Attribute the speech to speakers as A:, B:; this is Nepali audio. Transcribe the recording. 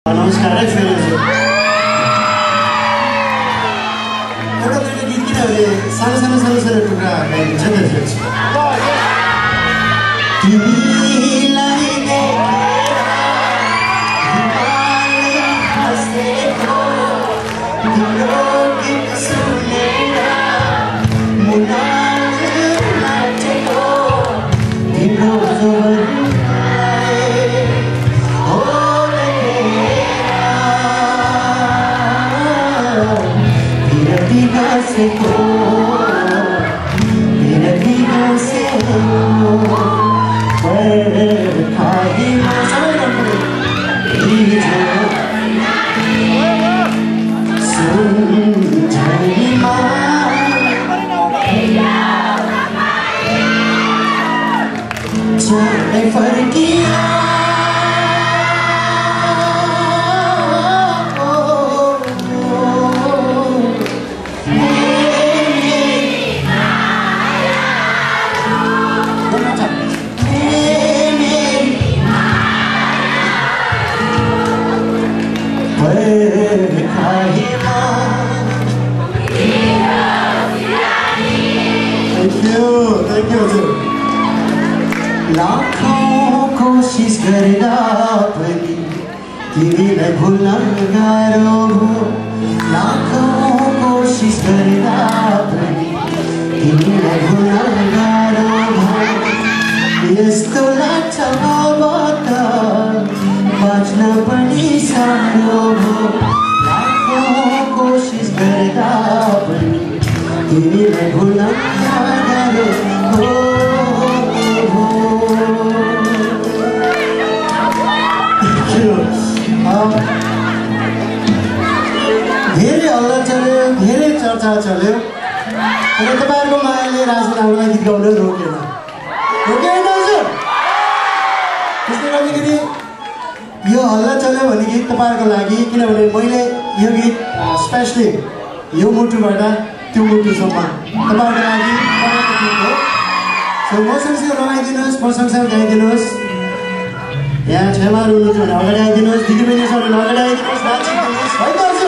A: नमस्कार है फेरि एउटा दुईटा गीत किनभने सानो टुक्रा गाइदिन्छ नि फेरि तिमीलाई तिम्रो गीत सुनेर मुनाल नाचेको तिम्रो लाखौं कोशिश गरेर पनि तिमीलाई भुल्न गाह्रो भयो लाखौं कोशिश गरेर पनि तिमीलाई भुल्न गाह्रो भयो यस्तो लाग्छ अब त बाँच्न पनि साह्रो भयो लाखौं कोशिश गरेर पनि तिमीलाई भुल्न गाह्रो भयो धेरै हल्ला चल्यो धेरै चर्चा चल्यो तर तपाईँहरूको मायाले राजन हामीलाई गीत गाउन रोकेन दाजु त्यसले गर्दाखेरि यो हल्ला चल्यो भने गीत तपाईँहरूको लागि किनभने मैले यो गीत स्पेसली यो मुटुबाट त्यो मुटुसम्म तपाईँहरूको लागि बनाएको गीत हो सो म सँगसँगै रमाइदिनुहोस् म सँगसँगै गाइदिनुहोस् यहाँ छेमाहरू हुनुहुन्छ भने अगाडि आइदिनुहोस् दिदीबहिनी छ भने अगाडि आइदिनुहोस् नाचिदिनुहोस् है दाजु